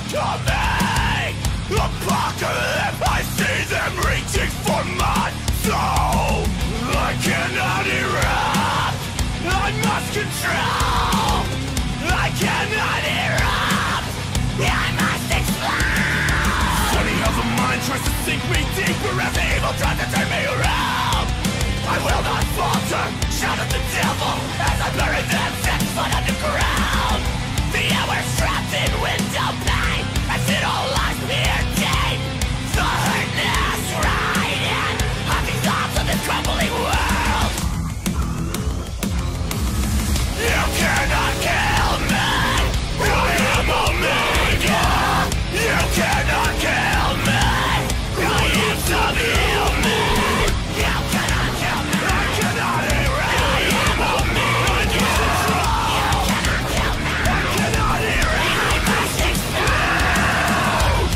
coming. Apocalypse, I see them reaching for my soul. I cannot erupt, I must control. I cannot erupt, I must explode. Funny how the mind tries to sink me deeper as the evil tries to turn me around. I will not falter, shout at the devil as I bury them 6 foot underground. The hours trapped in window pane, as it all lies here deep. The hardness riding on these arms of this crumbling world. You cannot kill me, I am Omega. You cannot kill me, I am subhuman. You cannot kill me, I cannot erase. I am Omega. You cannot kill me, I cannot erase. I must explode.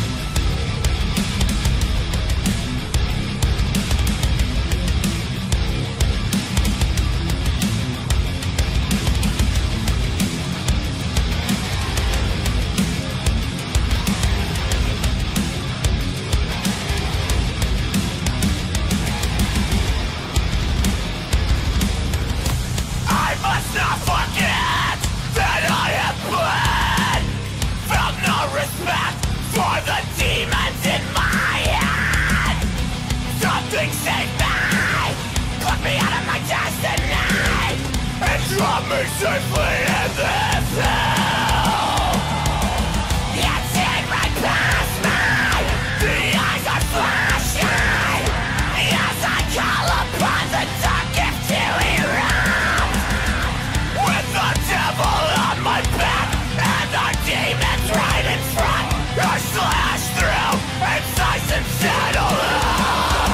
I must not forget that I have bled. Felt no respect for the demons in my head. Something saved me, plucked me out of my destiny, and dropped me safely in this hell. Yet seeing right past me, the eyes are flashing as I call upon the dark gift to erupt. With the devil on my back and our demons right in front, I slash through and slice and settle up.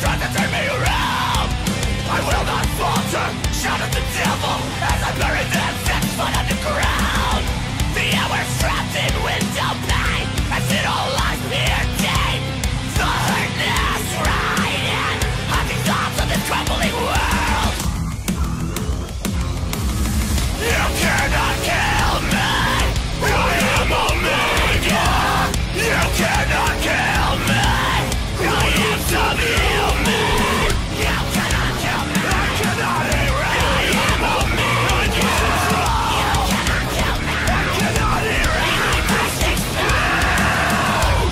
tries to turn me around. I will not falter, shout at the devil as I bury them satisfied underground. The hours trapped in window pane, as it all lies here deep. The hurtness right in, hunting thoughts of this crumbling world. You cannot kill me, I am Omega. You cannot kill me, I am subhuman. You cannot kill me, I cannot erase. I am Omega. You cannot kill me, I cannot erase. I must explode.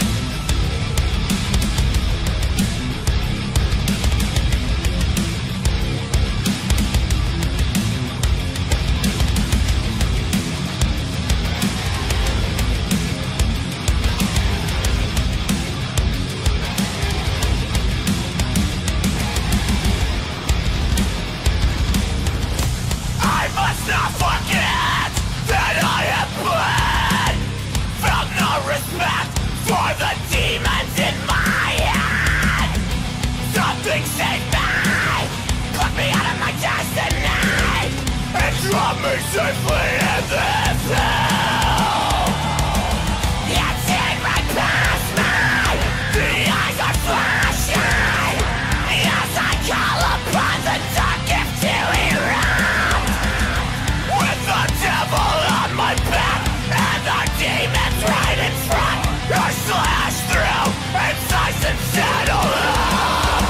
I must not forget that I have bled. Felt no respect for the demons in my head. Something saved me, put me out of my destiny, and dropped me safely in this hell. Yet seeing right past me, the eyes are flashing. Yes, I call upon the dark gift to erupt. With the devil on my back and the demons right in front, I slash through and slice and settle up.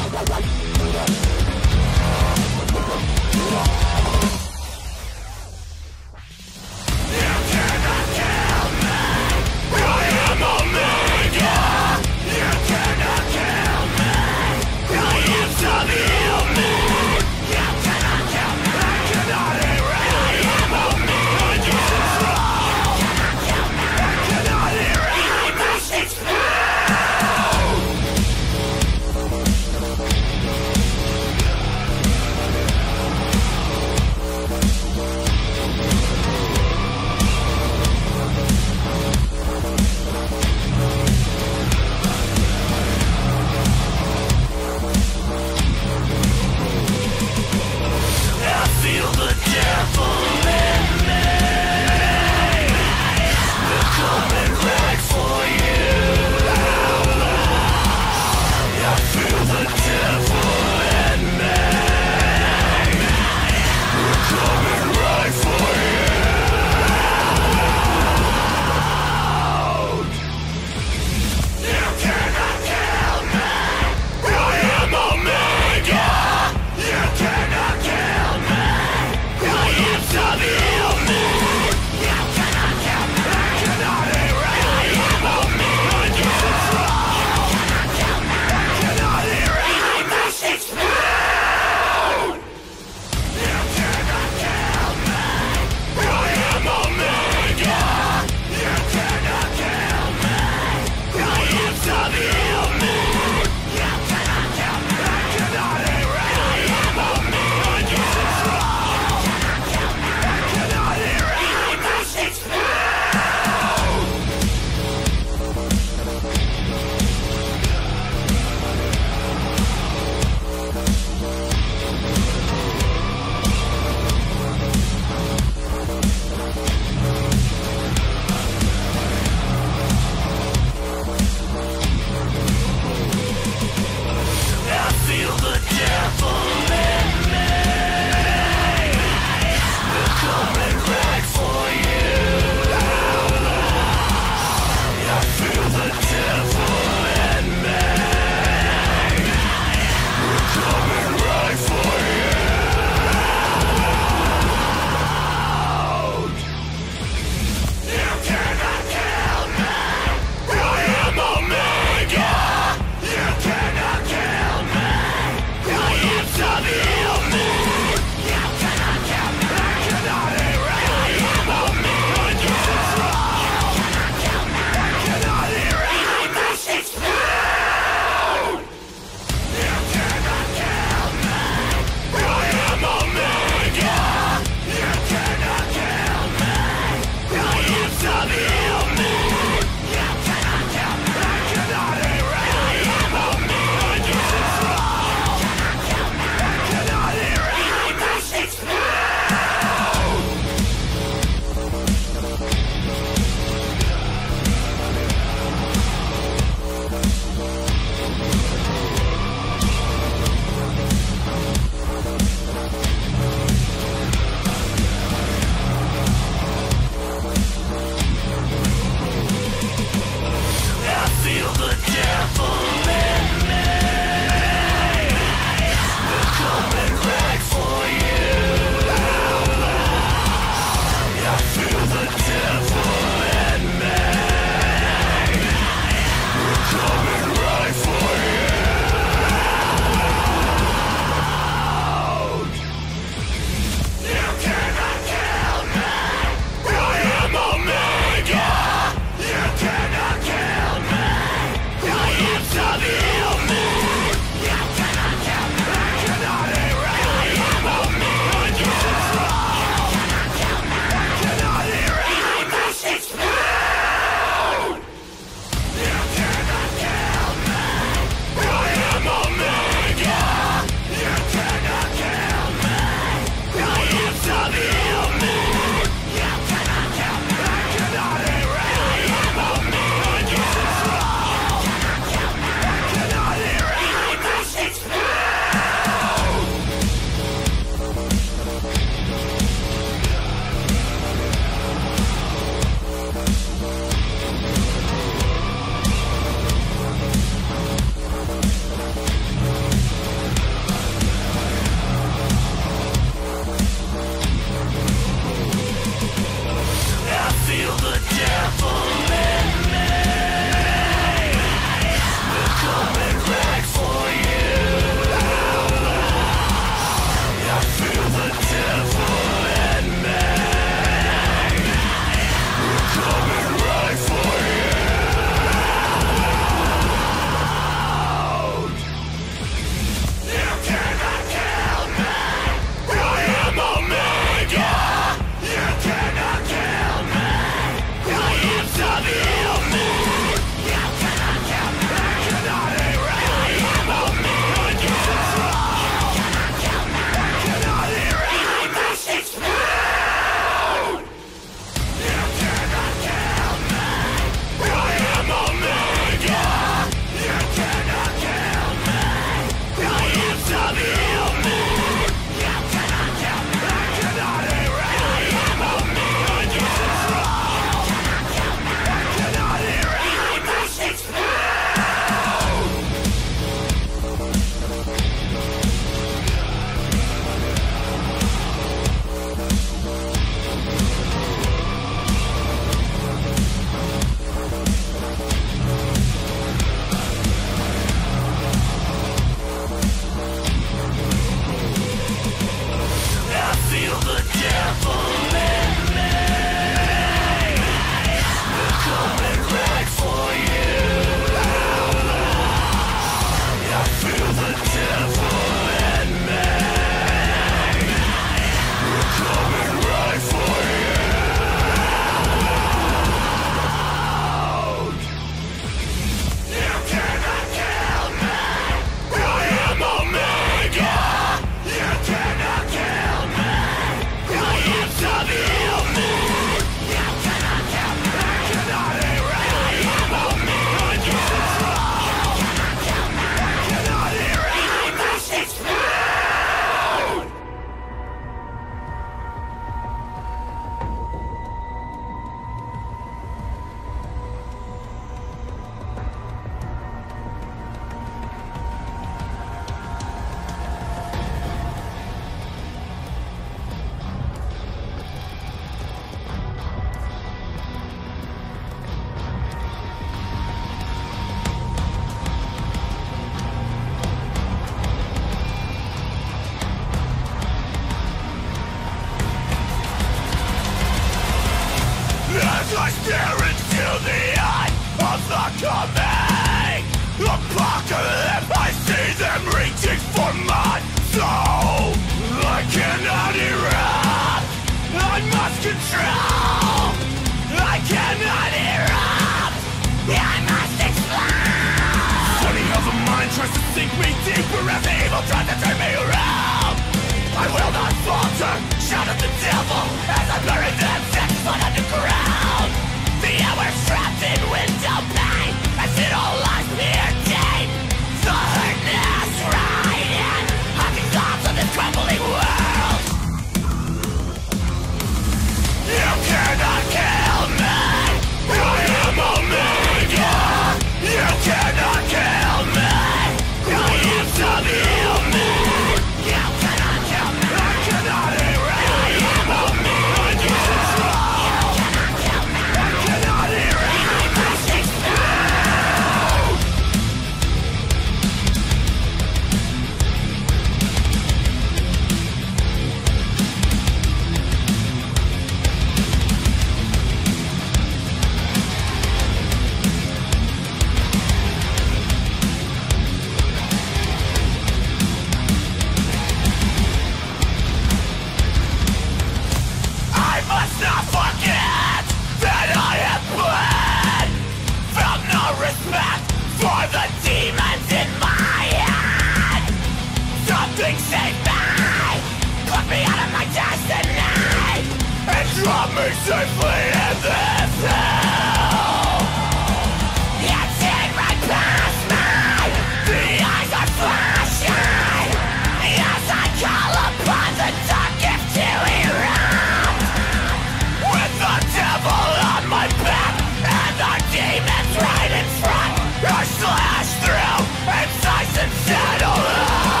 me safely in this hell. It's in right past me. The eyes are flashing as I call upon the dark gift to erupt. With the devil on my back and the demons right in front, I slash through and slice and settle up.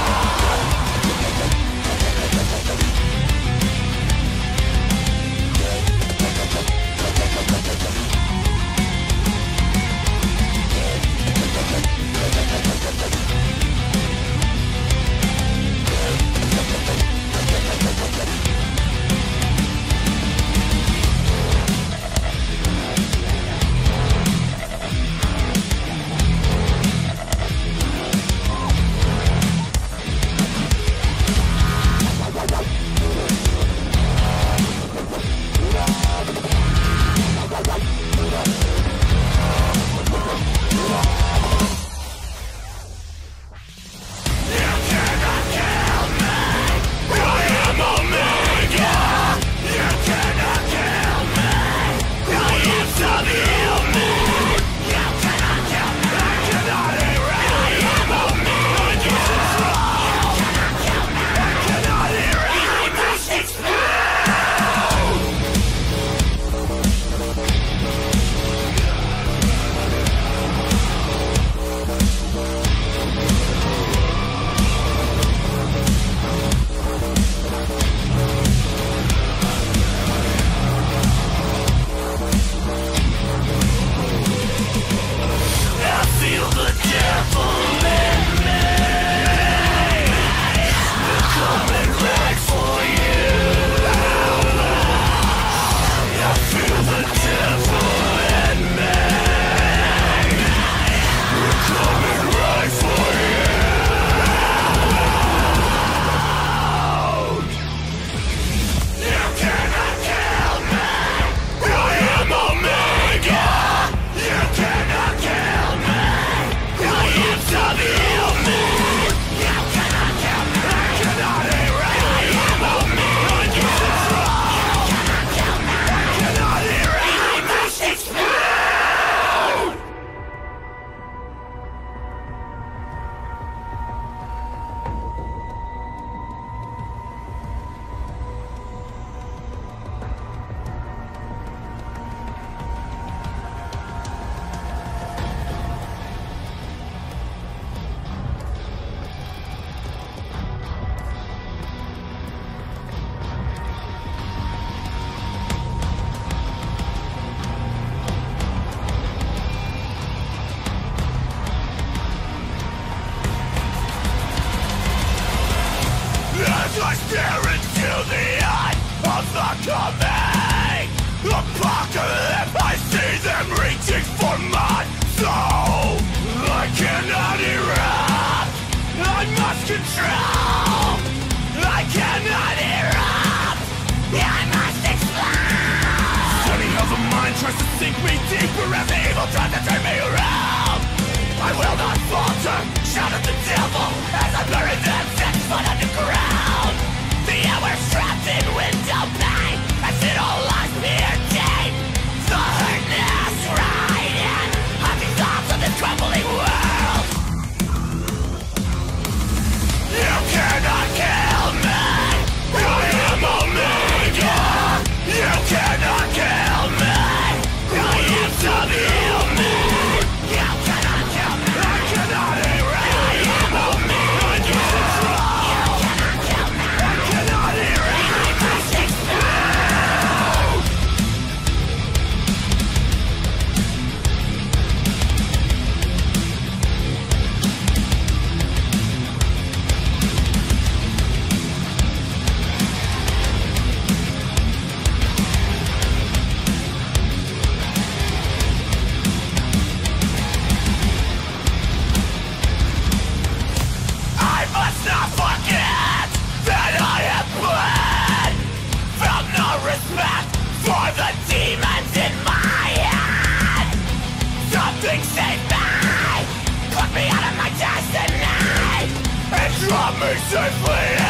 I stare into the eye of the coming apocalypse. I see them reaching for my soul. I cannot erupt. I must control. I cannot erupt. I must explode. Study how the mind tries to sink me deeper as the evil tries to turn me around. I will not falter. Shout at the devil as I bury them 6 foot underground. The hours trapped in window pane as it all lies here deep. The hardness right in of these thoughts of this crumbling world. You cannot kill me. I am Omega. You cannot kill me. I am subhuman. You cannot kill me. I cannot erase. I am Omega. I can control. You cannot kill me. I cannot erase. I must explode. I must not forget that I have bled. Felt no respect for the demons in my head. Something saved me, plucked me out of my destiny, and dropped me safely